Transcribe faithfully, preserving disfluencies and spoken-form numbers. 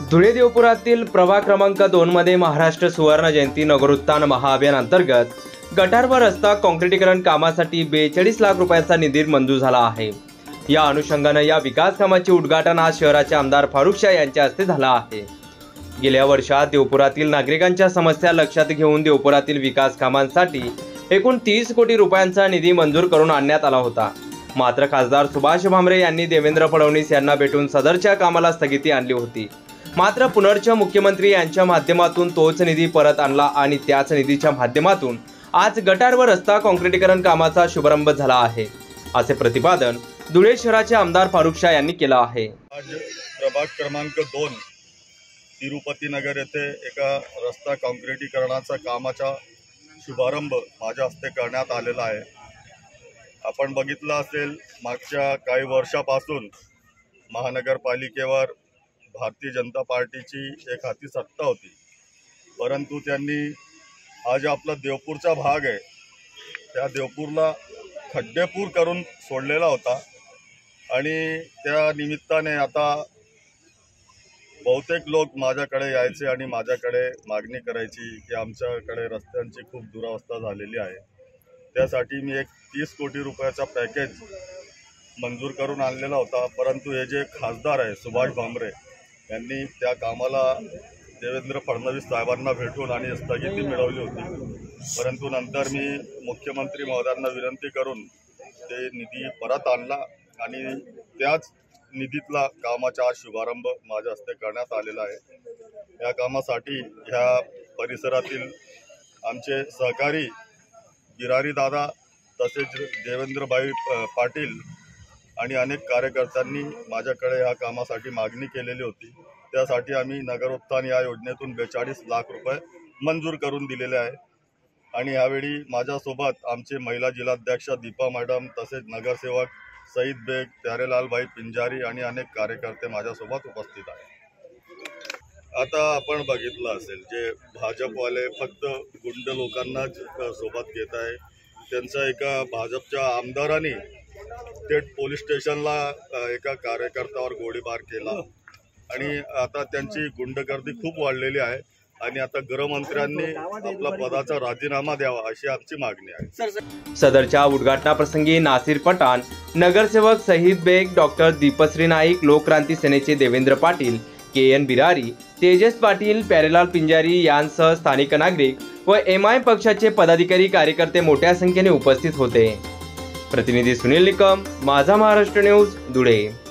धुळे देवपुरातील प्रभाग क्रमांक दोन मध्ये महाराष्ट्र सुवर्ण जयंती नगरोत्थान महाअभियान अंतर्गत गटार व रस्ता काँक्रिटीकरण कामासाठी बेचाळीस लाख रुपयांचा निधी मंजूर झाला आहे। या अनुषंगाने या विकास कामाचे उद्घाटन आज शहराचे आमदार फारुख शाह यांच्या हस्ते झाला आहे। गेल्या वर्षात देवपुरातील नागरिकांच्या समस्या लक्षात घेऊन देवपुरातील विकास कामांसाठी एकूण तीस कोटी रुपयांचा निधी मंजूर करून आणण्यात आला होता। मात्र खासदार सुभाष भामरे यांनी देवेंद्र फडणवीस यांना भेटून सदरच्या कामाला स्थगिती आणली होती। मात्र पुनर्च मुख्यमंत्री यांच्या माध्यमातून तोच निधी परत आणला आणि त्याच निधीच्या माध्यमातून आज गटार व रस्ता काँक्रिटीकरण कामाचा शुभारंभ झाला आहे, असे प्रतिपादन धुळे शहराचे आमदार फारुख शाह यांनी केले आहे। आज प्रभाग क्रमांक दोन तिरुपती नगर येथे एका रस्ता काँक्रिटीकरणाचा कामाचा शुभारंभ माझ्या हस्ते करण्यात आलेला आहे। आपण बघितलं असेल, मागच्या काही वर्षापासून महानगरपालिकेवर भारतीय जनता पार्टीची एक हाती सत्ता होती, परंतु त्यांनी हा जो आपला देवपूरचा भाग आहे त्या देवपूरला खड्डेपूर करून सोडलेला होता आणि त्या निमित्ताने आता बहुतेक लोक माझ्याकडे यायचे आणि माझ्याकडे मागणी करायची की आमच्याकडे रस्त्यांची खूप दुरावस्था झालेली आहे। त्यासाठी मी एक तीस कोटी रुपयाचा पॅकेज मंजूर करून आणलेला होता, परंतु हे जे खासदार आहे सुभाष भामरे यांनी त्या कामाला देवेंद्र फडणवीस साहेबांना भेटून आणि स्थगिती मिळवली होती। परंतु नंतर मी मुख्यमंत्री महोदयांना विनंती करून ते निधी परत आणला आणि त्याच निधीतला कामाचा शुभारंभ माझ्या हस्ते करण्यात आलेला आहे। या कामासाठी ह्या परिसरातील आमचे सहकारी गिरारी दादा तसेच देवेंद्रभाई पाटील आणि अनेक कार्यकर्त्यांनी माझ्याकडे या कामासाठी मागणी केलेली होती। त्यासाठी आम्ही नगरोत्थान या योजनेतून बेचाळीस लाख रुपये मंजूर करून दिलेले आहे। आणि यावेळी माझ्यासोबत आमचे महिला जिल्हाध्यक्ष दीपा मॅडम तसेच नगरसेवक सईद बेग, प्यारेलाल भाई पिंजारी आणि अनेक कार्यकर्ते माझ्यासोबत उपस्थित आहेत। आता आपण बघितलं असेल, जे भाजपवाले फक्त गुंड लोकांनाच सोबत घेत आहे, त्यांचा एका भाजपच्या आमदारांनी थेट पोलीस स्टेशनला एका कार्यकर्त्यावर गोळीबार केला आणि आता त्यांची गुंडगर्दी खूप वाढलेली आहे आणि आता गृहमंत्र्यांनी आपला पदाचा राजीनामा द्यावा अशी आमची मागणी आहे। सदरच्या उद्घाटनाप्रसंगी नासिर पठाण, नगरसेवक सहीद बेग, डॉक्टर दीपश्री नाईक, लोकक्रांती सेनेचे देवेंद्र पाटील, के एन बिरारी, तेजस पाटील, प्यारेलाल पिंजारी यांसह स्थानिक नागरिक व एम आय पक्षाचे पदाधिकारी कार्यकर्ते मोठ्या संख्येने उपस्थित होते। प्रतिनिधी सुनील निकम, माझा महाराष्ट्र न्यूज, धुळे।